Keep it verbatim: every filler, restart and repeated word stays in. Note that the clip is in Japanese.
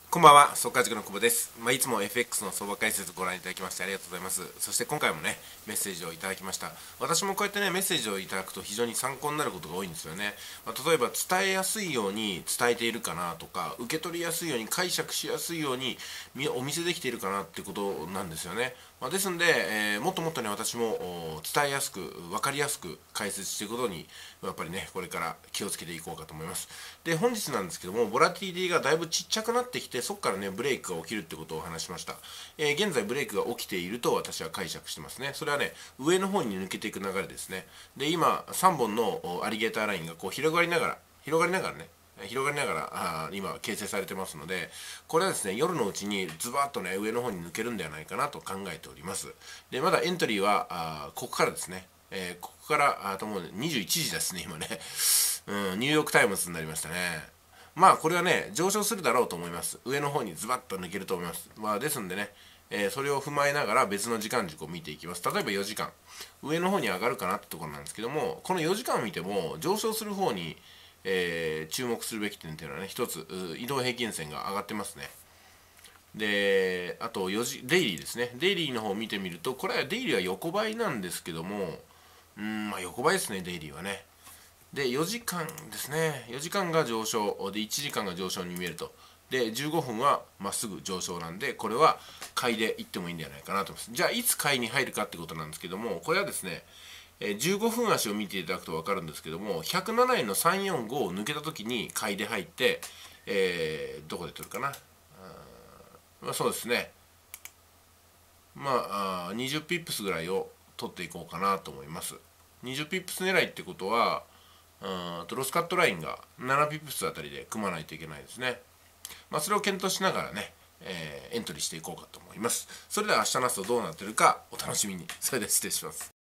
こんばんは、速稼塾の久保です。まあ、いつも エフエックス の相場解説をご覧いただきましてありがとうございます。そして今回もね、メッセージをいただきました。私もこうやってね、メッセージをいただくと非常に参考になることが多いんですよね。まあ、例えば伝えやすいように伝えているかなとか、受け取りやすいように解釈しやすいようにお見せできているかなってことなんですよね。まあ、ですので、えー、もっともっとね、私も伝えやすく、分かりやすく解説していくことに、やっぱりね、これから気をつけていこうかと思います。で、本日なんですけども、ボラティリティがだいぶちっちゃくなってきて、そこからね、ブレイクが起きるってことを話しました。えー、現在ブレイクが起きていると私は解釈してますね。それはね、上の方に抜けていく流れですね。で、今、さんぼんのアリゲーターラインがこう広がりながら、広がりながらね、広がりながらあ今形成されてますので、これはですね、夜のうちにズバッとね上の方に抜けるんではないかなと考えております。でまだエントリーはあここからですね、えー、ここからあともうにじゅういちじですね今ね、うん、ニューヨークタイムズになりましたね。まあこれはね上昇するだろうと思います。上の方にズバッと抜けると思います。まあですんでね、えー、それを踏まえながら別の時間軸を見ていきます。例えばよじかん上の方に上がるかなってところなんですけども、このよじかんを見ても上昇する方にえー、注目するべき点というのはね、一つ移動平均線が上がってますね。で、あとよじデイリーですね。デイリーの方を見てみると、これはデイリーは横ばいなんですけども、うん、まあ横ばいですね、デイリーはね。で、よじかんですね。よじかんが上昇、でいちじかんが上昇に見えると。で、じゅうごふんはまっすぐ上昇なんで、これは買いでいってもいいんじゃないかなと思います。じゃあ、いつ買いに入るかってことなんですけども、これはですね、じゅうごふん足を見ていただくと分かるんですけども、ひゃくななえんのさんびゃくよんじゅうごを抜けた時に買いで入って、えー、どこで取るかな、まあ、そうですね、まあにじゅうピップスぐらいを取っていこうかなと思います。にじゅうピップス狙いってことは、うんとロスカットラインがななピップスあたりで組まないといけないですね。まあ、それを検討しながらね、えー、エントリーしていこうかと思います。それでは明日の朝どうなってるかお楽しみに。それでは失礼します。